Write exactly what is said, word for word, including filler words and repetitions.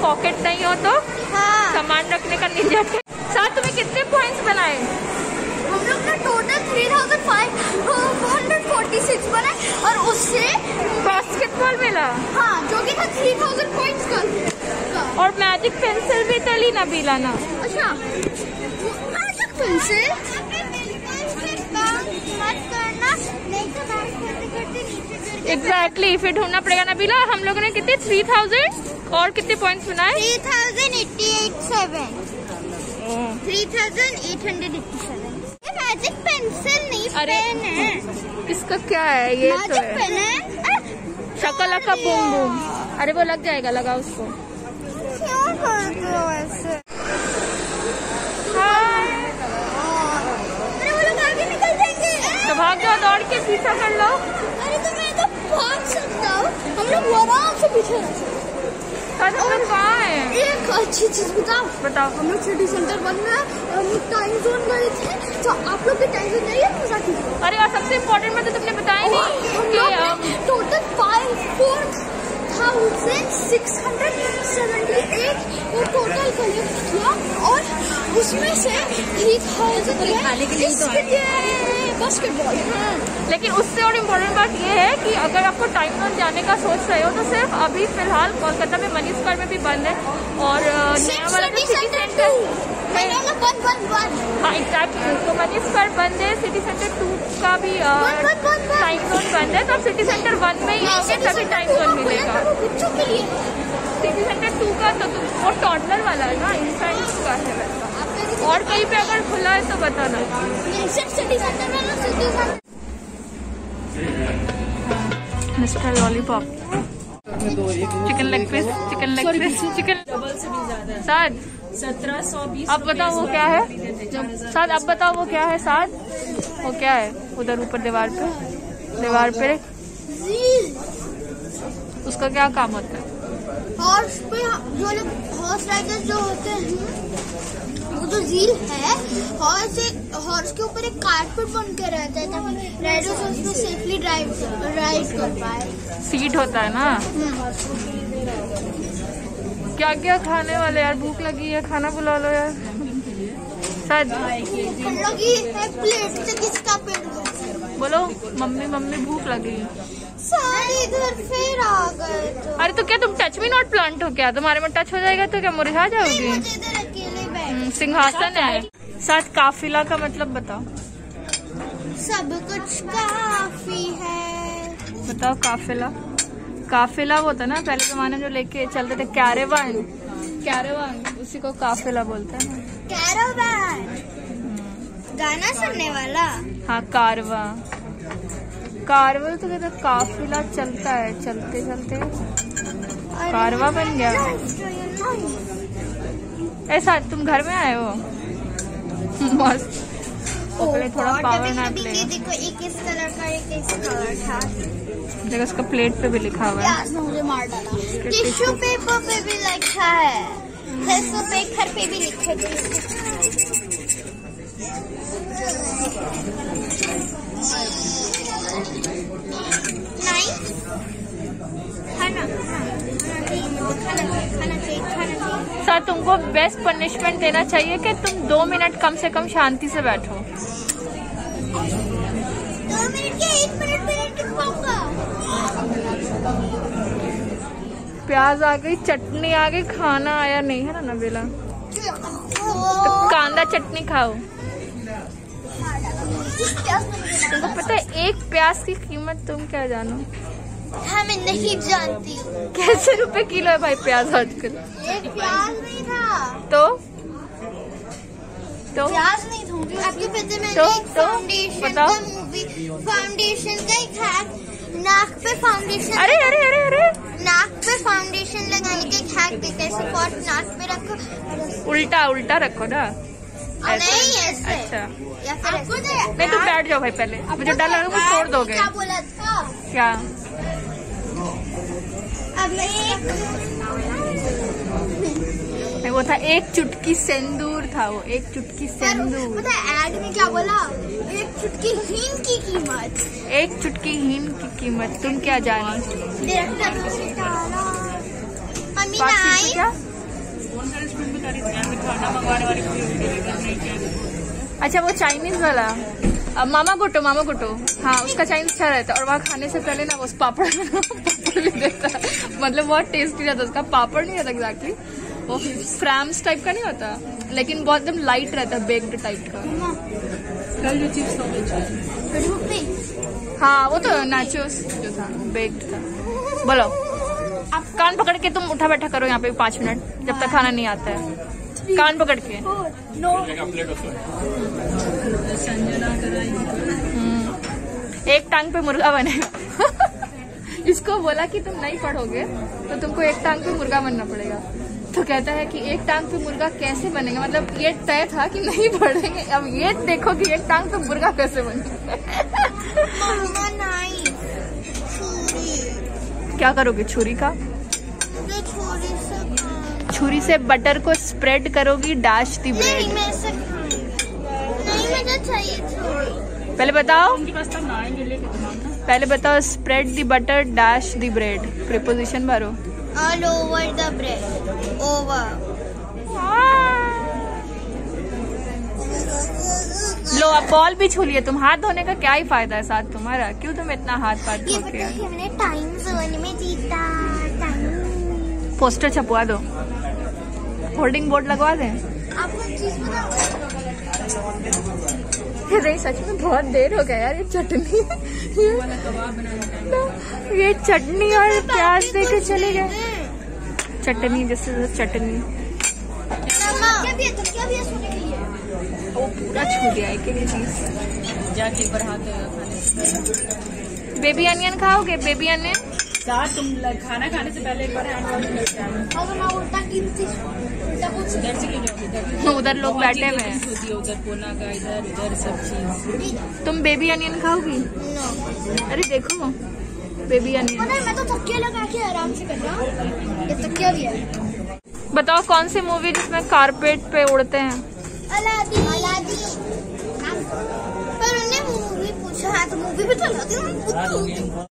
Pocket नहीं हो तो हाँ। सामान रखने का नहीं जाते। साथ तुम्हें कितने पॉइंट्स बनाए? हम लोग ने total three thousand five hundred forty six बनाए और उससे बास्केटबॉल मिला। हाँ, जो कि था थ्री थाउजेंड पॉइंट्स का। और मैजिक पेंसिल भी तली ना बिलाना। अच्छा, मैजिक पेंसिल एग्जैक्टली फिर ढूंढना पड़ेगा ना बिला। हम लोगों ने कितने थ्री थाउजेंड और कितने पॉइंट्स बनाए? Three thousand eighty eight seven three thousand eight hundred eighty seven. ये मैजिक पेंसिल नहीं, पेन है। इसका क्या है? ये तो है पेन है। शकला का बूम बूम। अरे वो लग जाएगा, लगा उसको। क्यों करते हो ऐसे? अरे वो लोग आगे निकल जाएंगे। तो भाग जाओ, दौड़ के पीछा कर लो। अरे तो मैं तो भाग सकता हूँ, हम लोग आराम से पीछे रह सकते। हम लोग कहाँ है? एक अच्छी चीज बताओ बताओ। हम लोग सिटी सेंटर बन रहा है और हम लोग टाइम जोन गए थे, तो आप लोग के टाइम जोन नहीं है मजा कीजिए। अरे यार सबसे इम्पोर्टेंट बात तो तुमने बताया नहीं कि total five four thousand six hundred seventy eight वो टोटल कलेक्ट किया और उसमें से थ्री थाउजेंड बास्केटबॉल। लेकिन उससे और इम्पोर्टेंट बात ये है कि अगर आपको टाइम जोन जाने का सोच रहे हो तो सिर्फ अभी फिलहाल कोलकाता में मनी स्क्वायर में भी बंद है और नया वाला जो सिटी सेंटर हाँ एग्जैक्टली, तो मनी स्क्वायर बंद है। सिटी सेंटर टू का भी टाइम जोन बंद है, तो आप सिटी सेंटर वन में ही आओगे तभी टाइम जोन मिलेगा। सिटी सेंटर टू का तो वो टॉडलर वाला है ना, इनफेंट का है वैसा। और कहीं पे अगर खुला है तो बताना। Mister lollipop, chicken leg piece, chicken leg piece, chicken साद सत्रह सौ बीस। अब बताओ वो क्या है साद? अब बताओ वो क्या है साद? वो क्या है उधर ऊपर दीवार पे? दीवार पे उसका क्या काम होता है? हॉर्स पे जो लोग हॉर्स राइडर्स जो होते हैं, वो जो झील है, हॉर्स हॉर्स के ऊपर एक कारपेट बन के रहता है ताकि राइडर्स उसमें सेफली ड्राइव राइड कर पाए। सीट होता है ना। क्या क्या खाने वाले यार? भूख लगी है, खाना बुला लो यार। शायद लगी है प्लेट से किसका पेट बोलो मम्मी मम्मी भूख लगी। सारे इधर फिर आ गए तो। अरे तो क्या तुम टच मी नॉट प्लांट हो क्या? तुम्हारे में टच हो जाएगा तो क्या मुरझा जाओगी? मुझे इधर अकेले बैठ। सिंहासन है। साथ काफिला का मतलब बताओ। सब कुछ काफी है। बताओ काफिला। काफिला वो था ना पहले जमाने जो लेके चलते थे, कैरेवान। कैरेवान उसी को काफिला बोलते हैं ना। कैरावान गाना सुनने वाला। हाँ कारवा। कारवा तो कहते काफिला चलता है, चलते चलते कारवा बन गया। ऐसा तुम घर में आए हो? मस्त। पहले थोड़ा पावर नैप ले। देखो एक इस कलर का एक इस कलर था। देखो उसका प्लेट पे भी लिखा हुआ है। मुझे मार डाला। टिश्यू पेपर पे भी लिखा है, फेसबुक पे घर पे भी लिखे थे। नहीं खाना खाना खाना चाहिए खाना चाहिए। सर तुमको बेस्ट पनिशमेंट देना चाहिए कि तुम दो मिनट कम से कम शांति से बैठो। दो मिनट क्या एक मिनट में नहीं टिक पाऊंगा। प्याज आ गई, चटनी आ गई, खाना आया नहीं है ना नबीला। तो कांदा चटनी खाओ। तुमको पता है एक प्याज की कीमत तुम क्या जानो? हाँ मैं नहीं जानती। कैसे रुपए किलो है भाई प्याज आजकल? एक प्याज नहीं था तो तो प्याज नहीं था आपके पता मैंने तो, एक तो फाउंडेशन बताओ। का मूवी फाउंडेशन का एक हैक, नाक पे फाउंडेशन अरे अरे अरे अरे नाक पे फाउंडेशन लगाने का एक हैक देखा है। स्पॉट नाक में रखो, उल्टा उल्टा रखो ना। नहीं ऐसे। अच्छा या फिर ऐसे। नहीं तुम बैठ जाओ भाई, पहले मुझे डर लग रहा है कुछ तोड़ दोगे। क्या बोला था? क्या? अब मैं एक नहीं वो था एक चुटकी सिंदूर था, वो एक चुटकी सिंदूर। पता है ऐड में क्या बोला? एक चुटकी हींग की कीमत। एक चुटकी हींग की कीमत तुम क्या जानी? मम्मी बात आई क्या? खाना मंगवाने वाली अच्छा वो चाइनीज वाला अब मामा गुटो मामा गुटो हाँ उसका चाइनीज अच्छा रहता है। और वहाँ खाने से पहले ना वो पापड़ पापड़ भी देता है, मतलब बहुत टेस्टी रहता है उसका। पापड़ नहीं रहता एग्जैक्टली, वो फ्राम्स टाइप का नहीं होता, लेकिन बहुत एकदम लाइट रहता है, बेक्ड टाइप का। कल जो चिप्स हाँ वो तो नाचोस जो था बेक्ड था। बोलो आप कान पकड़ के तुम उठा बैठा करो यहाँ पे पाँच मिनट जब तक खाना नहीं आता है, कान पकड़ के। एक टांग पे मुर्गा बनेगा। इसको बोला कि तुम नहीं पढ़ोगे तो तुमको एक टांग पे मुर्गा बनना पड़ेगा। तो कहता है कि एक टांग पे मुर्गा कैसे बनेगा, मतलब ये तय था कि नहीं पढ़ेंगे, अब ये देखो कि एक टांग पे मुर्गा कैसे बनेगा। क्या करोगे छुरी का? छुरी से बटर को स्प्रेड करोगी, डैश दी ब्रेड। नहीं मुझे चाहिए छुरी। पहले बताओ पहले बताओ spread the butter dash the bread. Preposition भरो। All over the bread over. लो अब बॉल भी छू लिए तुम। हाथ धोने का क्या ही फायदा है साथ तुम्हारा, क्यों तुम इतना हाथ पाथ ये धो पता के? है कि मैंने टाइम जोन में जीता। टाइम पोस्टर छपवा दो, होर्डिंग बोर्ड लगवा दें। आपको चीज बताऊं? नहीं सच में बहुत देर हो गया यार। ये चटनी ये चटनी और प्याज दे के चले गए। चटनी जैसे चटनी क्या भी है तो क्या भी है सोने के लिए? वो पूरा छू दिया एक एक चीज। जाके पर हाथ बेबी अनियन खाओगे? बेबी अनियन तुम खाना खाने से पहले एक बार अगर मैं उल्टा की उल्टा कुछ इधर से क्यों जाओगे? उधर लोग बैठे हुए हैं। होती है उधर कोना का, इधर इधर सब चीज। तुम बेबी अनियन खाओगी? अरे देखो बेबी अनियन। पता है मैं तो तकिया लगा के आराम से कर रहा हूँ। ये तकिया भी है। बताओ कौन सी मूवी जिसमें कारपेट पे उड़ते हैं? अलादीन। अलादीन। पर उन्हें मूवी पूछा है तो मूवी भी तो अलादीन।